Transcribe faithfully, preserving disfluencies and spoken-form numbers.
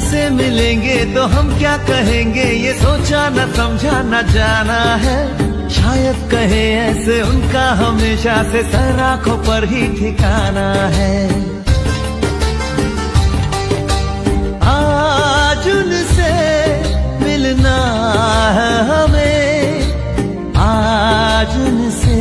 उनसे मिलेंगे तो हम क्या कहेंगे, ये सोचा न समझा न जाना है। शायद कहे ऐसे उनका हमेशा से सर आंखों पर ही ठिकाना है। आज उनसे मिलना है हमें, आज उनसे